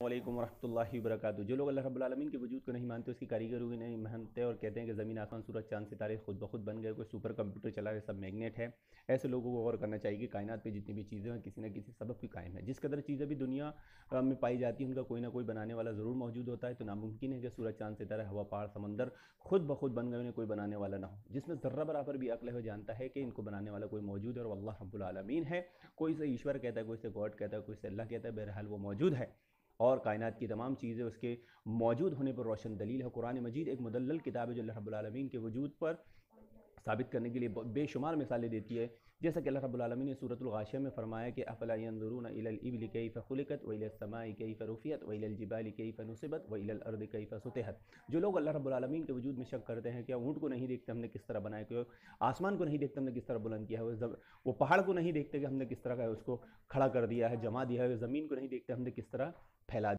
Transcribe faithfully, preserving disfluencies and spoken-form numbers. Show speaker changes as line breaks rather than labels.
علیکم ورحمۃ اللہ وبرکاتہ۔ جو لوگ اللہ رب العالمین کے وجود کو نہیں مانتے، اس کی کاریگری کو نہیں مانتے اور کہتے ہیں کہ زمین آسمان سورج چاند ستارے خود بخود بن گئے، کوئی سپر کمپیوٹر چلا رہے، سب میگنیٹ ہے، ایسے لوگوں کو غور کرنا چاہیے کہ کائنات پہ جتنی بھی چیزیں ہیں کسی نہ کسی سبب کی قائم ہے۔ جس قدر چیزیں بھی دنیا میں پائی جاتی ہیں ان کا کوئی نہ کوئی بنانے والا ضرور موجود ہوتا ہے، تو ناممکن ہے کہ سورج چاند ستارے ہوا پہاڑ سمندر خود بخود بن گئے انہیں کوئی بنانے والا نہ ہو۔ جس میں ذرہ برابر بھی عقل ہے وہ جانتا ہے کہ ان کو بنانے والا کوئی موجود ہے اور اللہ رب العالمین ہے۔ کوئی سے ایشور کہتا ہے، کوئی سے گاڈ کہتا ہے، کوئی سے اللہ کہتا ہے، بہرحال وہ موجود ہے اور کائنات کی تمام چیزیں اس کے موجود ہونے پر روشن دلیل ہے۔ قرآن مجید ایک مدلل کتاب ہے جو اللہ رب العالمین کے وجود پر ثابت کرنے کے لیے بے شمار مثالیں دیتی ہے، جیسا کہ اللہ رب العالمین نے سورۃ الغاشیہ میں فرمایا کہ افلا ينظرون الى الابل كيف خلقت والى السماء كيف رفعت والى الجبال كيف نصبت والى الارض كيف سطحت۔ جو لوگ اللہ رب العالمین کے وجود میں شک کرتے ہیں کہ اونٹ کو نہیں دیکھتے ہم نے کس طرح بنایا، کہ آسمان کو نہیں دیکھتے ہم نے کس طرح بلند کیا ہے، وہ پہاڑ کو نہیں دیکھتے کہ ہم نے کس طرح کا اس کو کھڑا کر دیا ہے، جما دیا ہے، زمین کو نہیں دیکھتے ہم نے کس طرح پھیلا